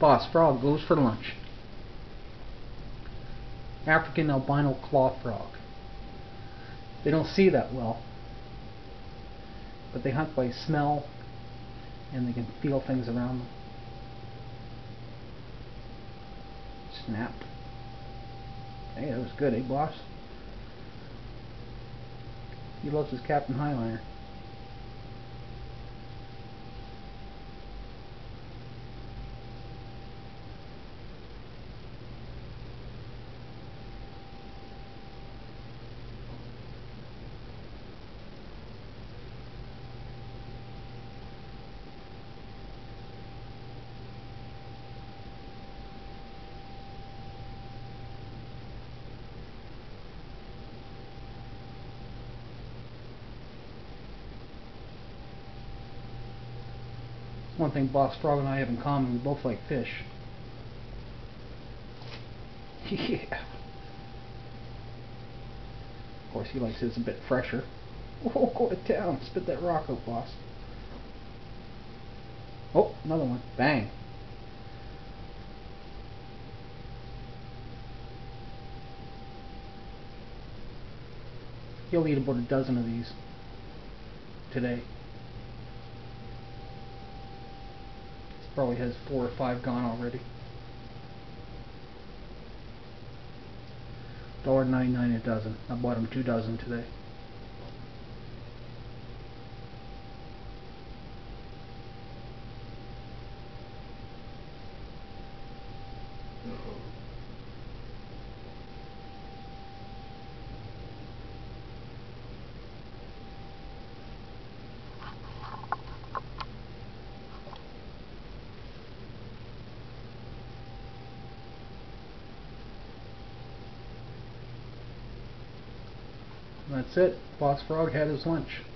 Boss frog goes for lunch. African albino claw frog. They don't see that well, but they hunt by smell and they can feel things around them. Snapped. Hey, that was good, eh, boss? He loves his Captain Highliner. One thing Boss Frog and I have in common, we both like fish. Yeah. Of course he likes his a bit fresher. Oh, go to town. Spit that rock out, boss. Oh, another one. Bang. He'll eat about a dozen of these today. Probably has 4 or 5 gone already. $1.99 a dozen. I bought him 2 dozen today. That's it. Boss Frog had his lunch.